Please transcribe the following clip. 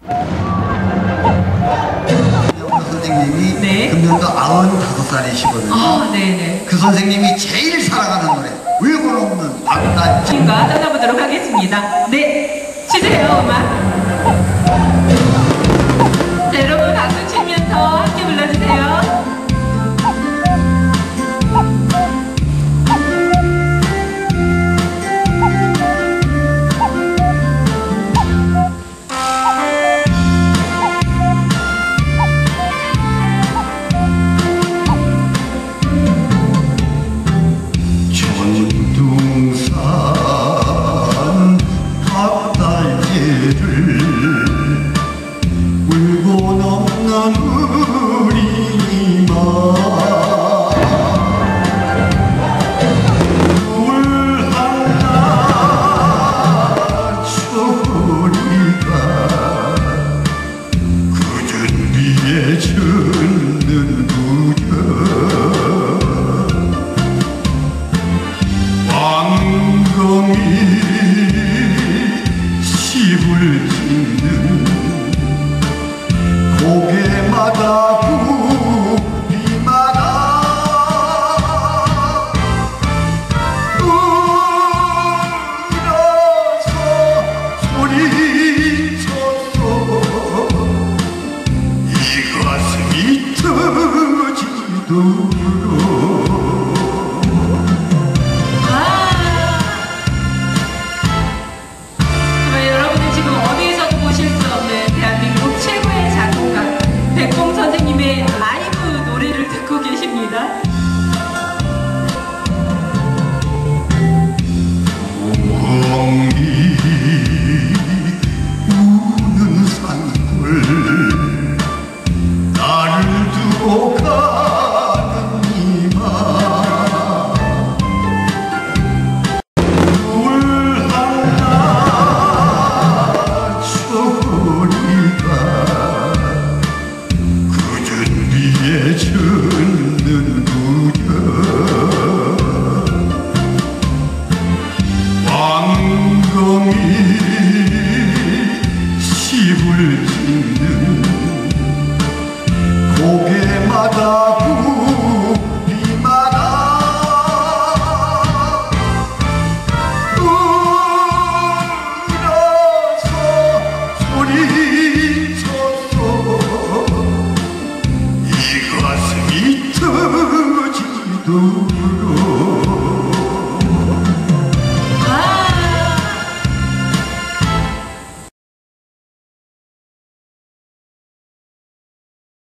선생님이 네. 금년도 95살이시거든요. 아, 네네. 그 선생님이 제일 사랑하는 노래 울고 넘는 박단지 팀과 떠나보도록 하겠습니다. 네, 주세요 음악. 자, 여러분 박수 치면서 함께 불러주세요. 전둥산 박달재를 울고 넘는 우리 마 물 하나 초리가 그전 위에 젖는 부정 왕공이 시불